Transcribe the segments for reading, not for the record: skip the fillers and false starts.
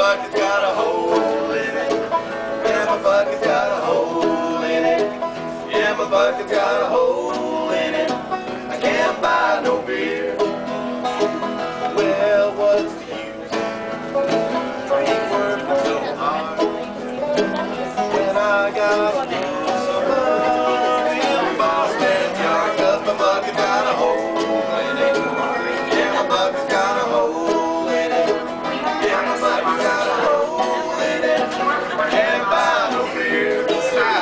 bucket's got a hole in it. Yeah, my bucket's got a hole in it. Yeah, my bucket's got a hole in it. I can't buy no beer. Well, what's the use? I ain't working so hard when I got to do some money in Boston yard. 'Cause my bucket's got a hole in it. Yeah, my bucket's got a hole in it. Yeah, my bucket's got a hole in it. Can't buy no beer. Stop.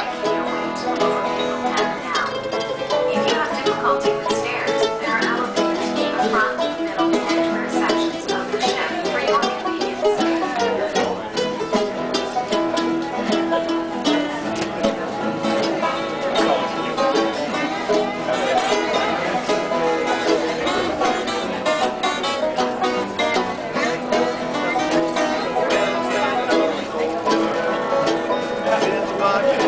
If you have difficulty with stairs, there are elevators in the front, middle, and rear sections of the ship for your convenience. It's a bucket.